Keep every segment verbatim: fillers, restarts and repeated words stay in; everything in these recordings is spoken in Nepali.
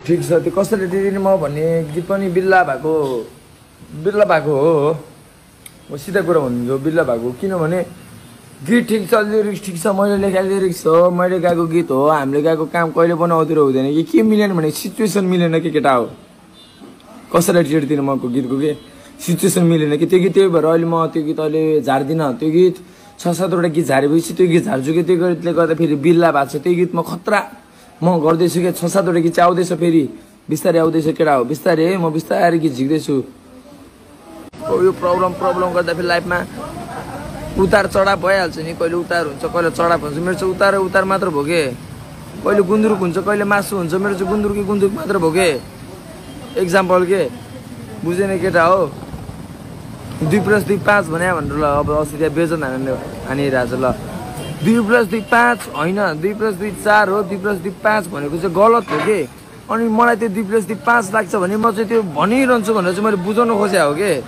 ठिक छ त्यो कसरी दिदिने म भन्ने गीत पनि बिल्ला भएको बिल्ला भएको हो म सिधा कुरा भन्छु बिल्ला भएको किनभने गीत ठिक छ लिरिक्स ठिक छ मैले लेखेको लिरिक्स हो मैले गाएको गीत हो हामीले गाएको काम कहिले पनि अधुरो हुँदैन कि के मिलेन भने सिचुएसन मिलेन कि केटा हो कसैलाई ट्रिट दिनु मको गीतको के सिचुएसन मिलेन कि त्यो गीत त्यही भएर अहिले म त्यो गीत अहिले झार्दिनँ त्यो गीत छ सातवटा गीत झारेपछि त्यो गीत झार्छु कि त्यो गीतले गर्दा फेरि बिल्ला भएको छ त्यो गीत म खतरा म गर्दैछु कि छ सातवटा गीत चाहिँ आउँदैछ फेरि बिस्तारै आउँदैछ केटा हो बिस्तारै म बिस्तारै गीत झिक्दैछु यो प्रब्लम प्रब्लम गर्दा फेरि लाइफमा उतार चढाव भइहाल्छ नि कहिले उतार हुन्छ कहिले चढाव हुन्छ मेरो चाहिँ उतार उतार मात्र भोगे कहिले गुन्द्रुक हुन्छ कहिले मासु हुन्छ मेरो चाहिँ गुन्द्रुकी गुन्द्रुक मात्र भोगे एक्जाम्पल के बुझेन केटा हो दुई प्लस दुई पाँच भने भनेर ल अब अस्ति त्यहाँ बेजन हानेर हानिरहेको छ ल दुई प्लस दुई पाँच होइन दुई प्लस दुई चार हो दुई प्लस दुई पाँच भनेको चाहिँ गलत हो कि अनि मलाई त्यो दुई प्लस दुई पाँच लाग्छ भने म चाहिँ त्यो भनिरहन्छु भनेर चाहिँ मैले बुझाउनु खोजेँ हो कि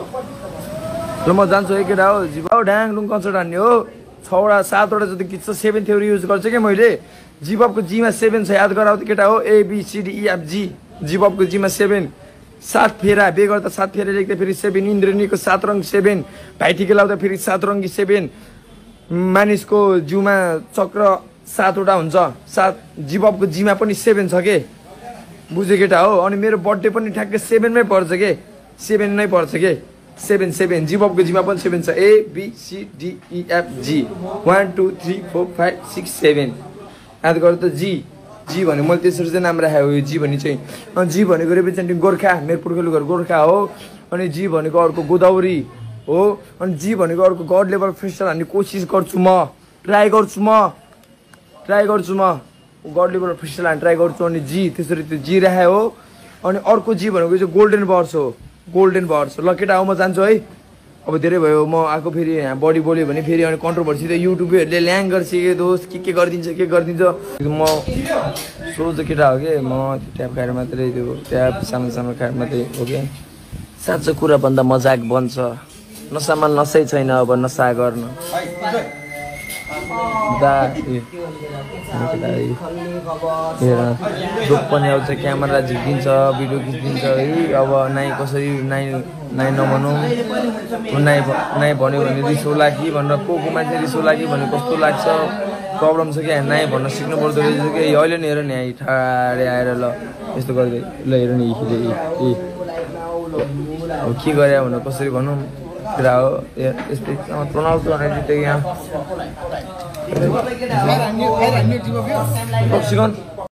ल म जान्छु है केटा हो जिबाउ ढ्याङडुङ कन्सर्ट हान्ने हो छवटा सातवटा जति गीत छ सेभेन थ्योरी युज गर्छु क्या मैले जिबबको जीमा सेभेन छ याद गराउ केटा हो एबिसिडिइएफ जी जिबबको जीमा सेभेन सात फेरा बे गर्दा सात फेरा लेख्दा फेरि सेभेन इन्द्रनीको सात रङ सेभेन भाइटिके लाउँदा फेरि सात रङ्गी सेभेन मानिसको जिउमा चक्र सातवटा हुन्छ सात जिबबको जीमा पनि सेभेन छ के बुझ्यो केटा हो अनि मेरो बर्थडे पनि ठ्याक्कै सेभेनमै पर्छ के सेभेन नै पर्छ के सेभेन सेभेन जिबबको जीमा पनि सेभेन छ A B C D E F G one two three four five six seven याद गर त जी जी भने मैले त्यसरी चाहिँ नाम राखेको यो जी भन्ने चाहिँ अनि जी भनेको रिप्रेजेन्टिङ गोर्खा मेरो पुर्खेलो घर गोर्खा हो अनि जी भनेको अर्को गोदावरी हो अनि जी भनेको अर्को गड लेभल फेस्टिभल हान्ने कोसिस गर्छु म ट्राई गर्छु म ट्राई गर्छु म गड लेभल फेस्टिभल हान्ने ट्राई गर्छु अनि जी त्यसरी त्यो जी राखे हो अनि अर्को जी भनेको चाहिँ गोल्डन बर्स हो गोल्डन बर्स ल केटा हो म जान्छु है अब धेरै भयो म आएको फेरि यहाँ बडी बोल्यो भने फेरि अनि कन्ट्रोभर्सी त युट्युबरहरूले ल्याङ गर्छ के दोस्त के के गरिदिन्छ के गरिदिन्छ म सोझो केटा हो कि म त्यो ट्याप खाएर मात्रै त्यो ट्याप सानो सानो खाएर मात्रै हो कि साँचो कुरा भन्दा मजाक बन्छ नसामा नसै छैन अब नसा गर्न दुःख पनि आउँछ क्यामेरा झिकिन्छ भिडियो खिचिदिन्छ है अब नाइ कसरी नाइ नाइ नभनौँ नाइ नाइ भन्यो भने रिस होला कि भनेर को को मान्छे रिस होला कि भने कस्तो लाग्छ प्रब्लम छ क्या नाइ भन्न सिक्नु पर्दो रहेछ कि अहिले नि हेर नि यहाँ ठाडे आएर ल यस्तो गर्दै ल हेर नि ए अब के गरे भनेर कसरी भनौँ कुरा हो यस्तै रोनाल्डो हानिदियो यहाँ